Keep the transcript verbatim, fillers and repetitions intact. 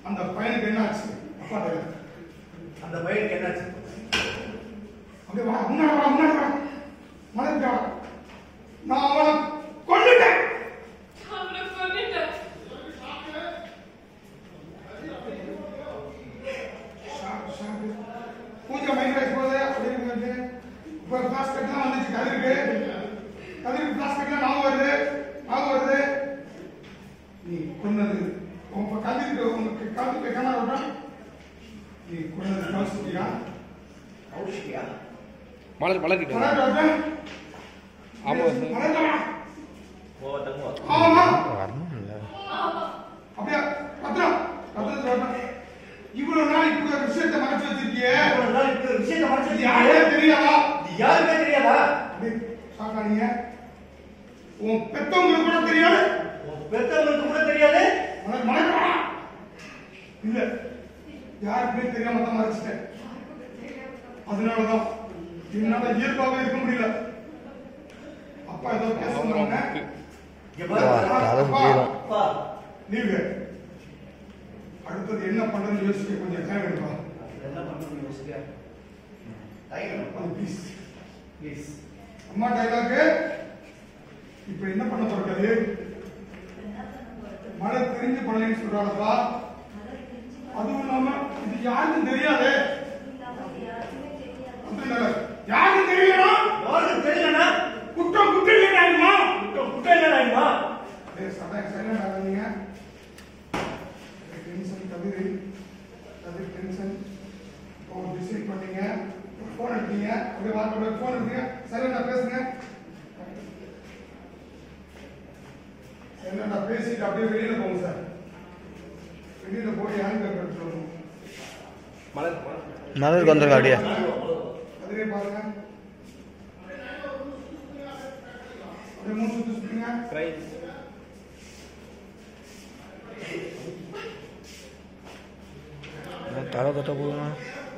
அந்த பையனுக்கு என்னாச்சு? அப்பா அந்த பையனுக்கு என்னாச்சு? அப்படியே வா, முன்னாடி வா, முன்னாடி வா, மலைக்கு வா. நான் அவனை கொன்னுட்டேன். அவனை கொன்னுட்டேன். பூஜை மைக்ரைஸ் போதே அப்படின்னு இப்போ பிளாஸ்டிக்லாம் வந்துச்சு. கதிருக்கு கதிருக்கு பிளாஸ்டிக்லாம் நாம வருது நாம வருது. நீ கொன்னது உங்க கதிருக்கு உனக்கு கதிருக்கு கேமரா விட்டா நீ கொன்னது கௌசிக்கியா கௌசிக்கியா மலர் மலர்கிட்ட ஆமா ஆமா வரணும் இல்ல அப்படியே பத்திரம் பத்திரத்துல இவ்வளவு நாள் இப்ப ஒரு விஷயத்தை மறைச்சு வச்சிருக்கியே. இவ்வளவு நாள் இப்ப ஒரு விஷயத்தை மறைச்சு வச்சிருக்கியே. யாரே தெரியாதா? யாருமே தெரியாதா? சாக்காதீங்க. உன் பெத்தவங்களுக்கு கூட தெரியாது. உன் பெத்தவங்களுக்கு கூட தெரியாது. உனக்கு மறைக்கா இல்ல, யாருக்குமே தெரியாம தான் மறைச்சிட்டேன். அதனாலதான் என்னால இயல்பாவே இருக்க முடியல. அப்பா ஏதோ பேச சொன்னாங்க. நீங்க அடுத்தது என்ன பண்றதுன்னு யோசிக்க கொஞ்சம் டைம் எடுப்பா. என்ன பண்றதுன்னு யோசிக்க டைம் எடுப்பா. ப்ளீஸ் ப்ளீஸ் அம்மா டைலாக். இப்போ என்ன பண்ண போறது? மழை தெரிஞ்சு பண்ணலன்னு சொல்றாங்கப்பா. அதுவும் இல்லாம இது யாருக்கும் தெரியாது. யாருக்கும் தெரியலனா யாருக்கும் தெரியலனா குற்றம் குற்றம் இல்லையா? குற்றம் குற்றம் இல்லையா? சதா சைலண்ட் ஆகாதீங்க. டென்ஷன் கவிதை அது டென்ஷன். இப்போ டிசைட் பண்ணீங்க, ஃபோன் எடுத்தீங்க, அப்படியே வாட்ஸ்அப்ல ஃபோன் எடுத்தீங்க, சைலண்டா பேசுங்க. சைலண்டா பேசிட்டு அப்படியே வெளியில போங்க சார். வெளியில போய் யாருக்கு பேர் சொல்லணும்? மலர் மலர் வந்துருங்க அப்படியே. அதுவே பாருங்க. அப்படியே மூணு சுத்து சுத்துங்க. பிரைஸ் தலை கட்ட போதுமா?